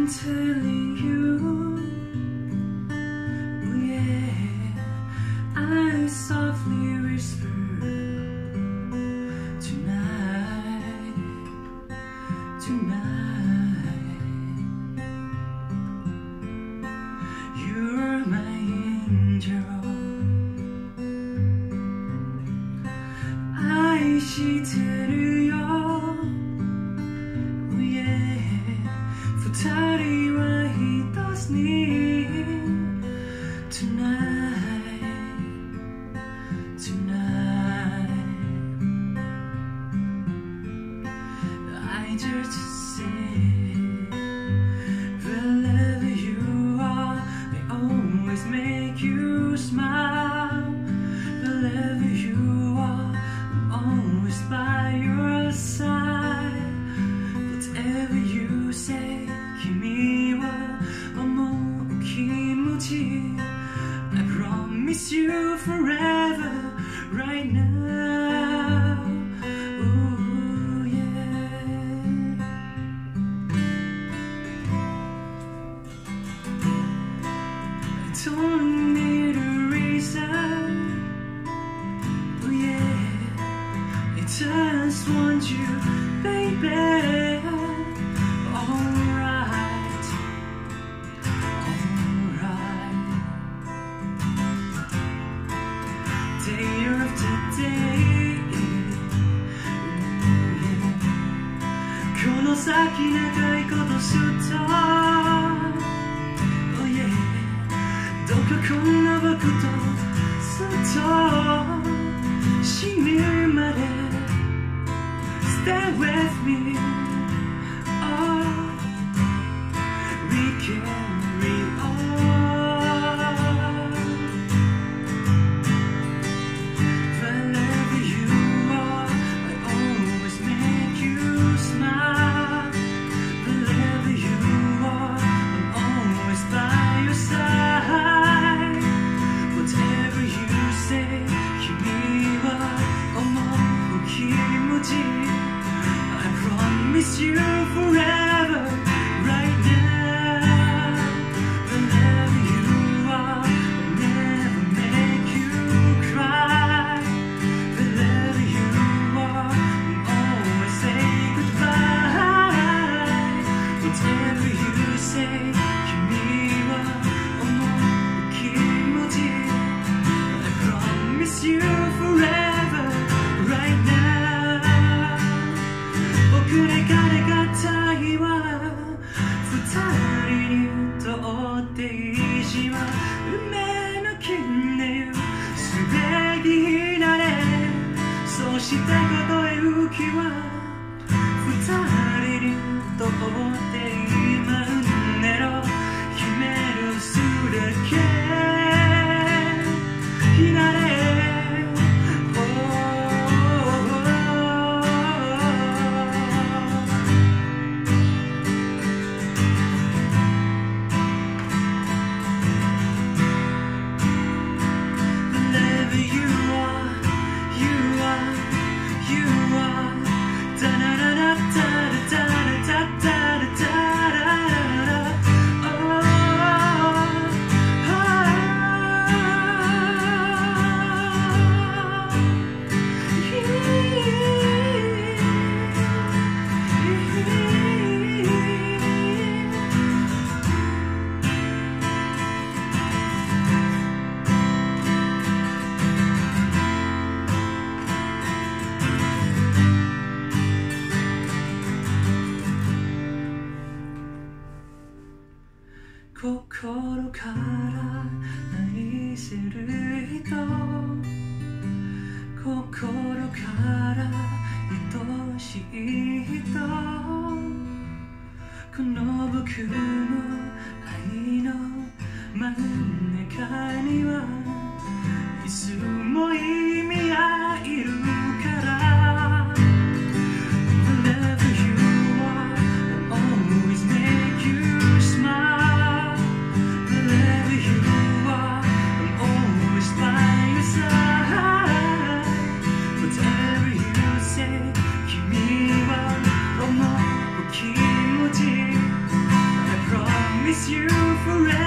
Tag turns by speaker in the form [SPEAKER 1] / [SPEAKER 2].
[SPEAKER 1] telling you, oh yeah, I softly whisper tonight, you're my angel. 愛してるよ、oh yeah、二人は一つに Tonight I just say wherever you are, they always make you smile. Wherever you are, I'm always by your side. Whatever you say, 君は思う気持ち I promise you forever, right now. Ooh, yeah. I don't need a reason. Oh yeah, I just want you, baby. Alright, day after day, yeah. この先長いことしたOh yeah, どうかこんな僕とずっと死ぬまで Stay with me. Oh, we carry on. Wherever you are, I always make you smile. Wherever you are, I'm always by your side. Whatever you say, 君は思う気持ち I promise you forever, right now. Wherever you are, I'll never make you cry. Wherever you are, I'll always say goodbye. Whatever you say, 君は思う気持ち I promise you forever, right now. 僕で彼がたいは二人にとって意地は運命の金ですべきになれそしてことへ浮きは二人にとって今運命の夢のすだけになれ心から愛せる人心から愛しい人この僕の愛の真ん中にはいつも君がいるから君は思う気持ち I promise miss you forever.